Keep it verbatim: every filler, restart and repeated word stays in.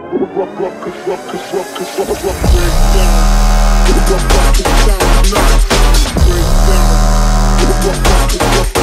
Rock, rock, rock, rock, rock, rock, rock, rock, rock, break down. Rock, rock, rock, it sounds nice. Break down. Rock, rock, rock, rock.